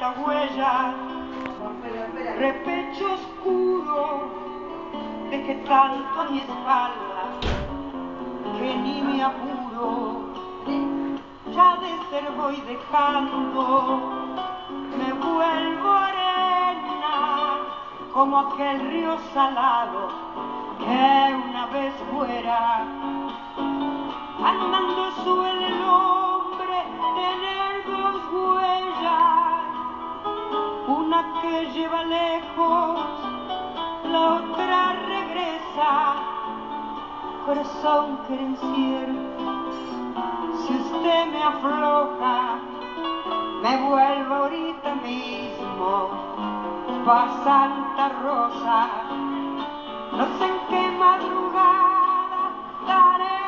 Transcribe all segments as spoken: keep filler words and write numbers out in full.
la huella, repecho oscuro, dejé tanto a mi espalda que ni me apuro, ya de ser voy dejando, me vuelvo arena como aquel río salado que una vez fuera. Andando suele el hombre tener dos huellas, una que lleva lejos, la otra regresa. Corazón querenciero, si usted me afloja, me vuelvo ahorita mismo pa' Santa Rosa. No sé en qué madrugada daré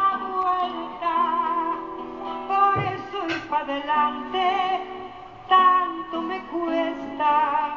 por eso ir para adelante tanto me cuesta.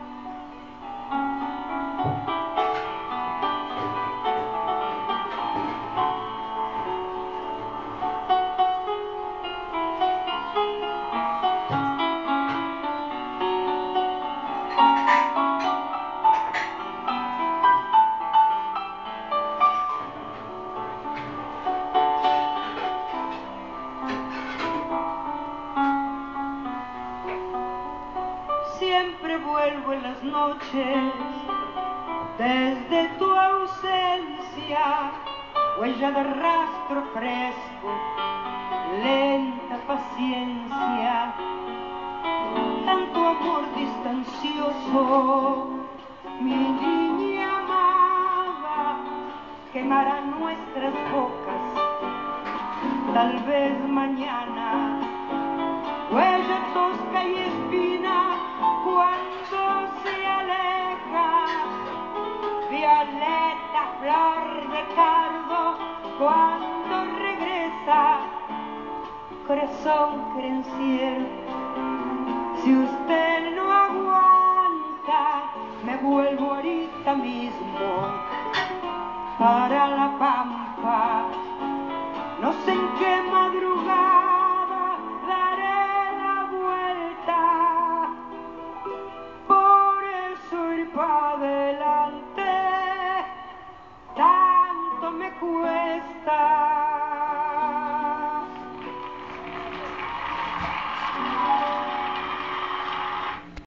Siempre vuelvo en las noches desde tu ausencia, huella de rastro fresco, lenta paciencia, tanto amor distancioso, mi niña amada, quemará nuestras bocas, tal vez mañana, huella tosca y espina cuando se aleja, violeta, flor de cardo cuando regresa. Corazón querenciero, si usted no aguanta, me vuelvo ahorita mismo para la pampa. No sé en qué madrugada daré la vuelta, por eso ir para adelante tanto me cuesta.